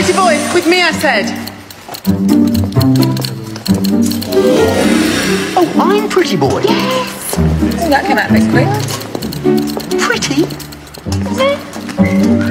Pretty boy, with me, I said. Oh, I'm Pretty Boy. Yes. Oh, that came out a bit quick.